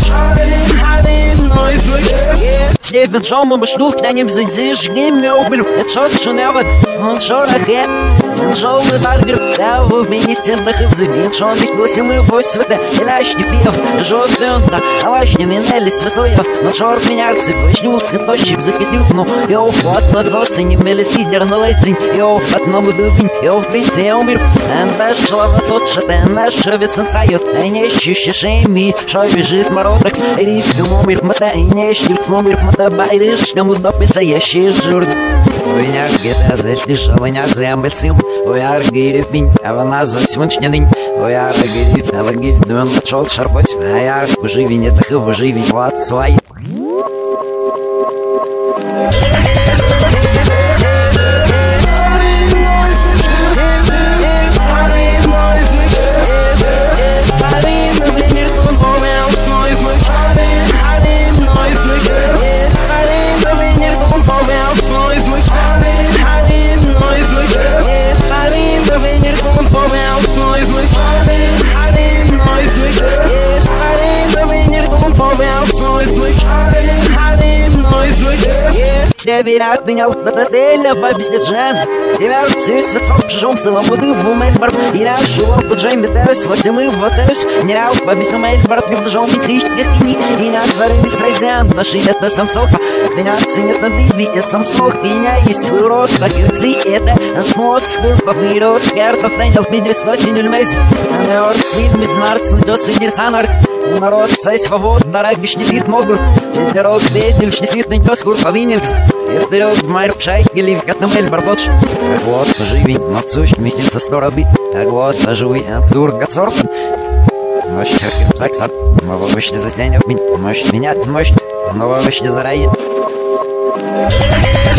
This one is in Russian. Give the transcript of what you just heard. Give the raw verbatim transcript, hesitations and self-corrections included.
Steven schau mal beschlucht deinem sind sich gehen mir auch mit schaut schon aber und schau nachher und schau mal da wo bin ich denn nach взамен schau nicht bloß мы вось сюда иначе не пил жёлтый да авашни не нелись высоев но шор меня сыпочнулся тощим запиздил но я вот на зосе не мелись пиздер на лейзин я от на будувин я в принципе умер and баш шла тот что ты наш весен сает а не ищешь ми шой бежит морозок риф умер мата и не ищешь умер Dabeilich, da muss doch mit sehr schön журд. Ой, я где-то заслышал, я землецем. Ой, я гирит бин, а вона засвончня день. Ой, я гирит, а гирит, да он шел шарпось. А я живи не так, живи вот свой. Der Virat den auf der Tele bei bis des Jans. Der war süß mit so schum so воды в Мельбурн. И нашел под Джейм Бетес, вот мы в Бетес. Не рау по bis Мельбурн, не в Джон Митрич, и и на зарыв срезан, наши это сам сока. Ты на синет на диви, и сам сок, и на есть свой рот, так и зи это. Смос сколько вирот, картов принял пидрис носин мес. На орд свит без нарц, до сидер санарц. Народ сей свобод, дорогиш не сит могут. Дорог бедельш не сит, не скоро повинилкс. Вперед в мой рубшай, гелив, как на мель барбоч. А глот поживи, но цущ, митница сто рабит. А глот пожуй, отзур, гацорпан. Мощь, как саксат. Мова вышли за снянет, мощь меня, мощь. Мова вышли за райет.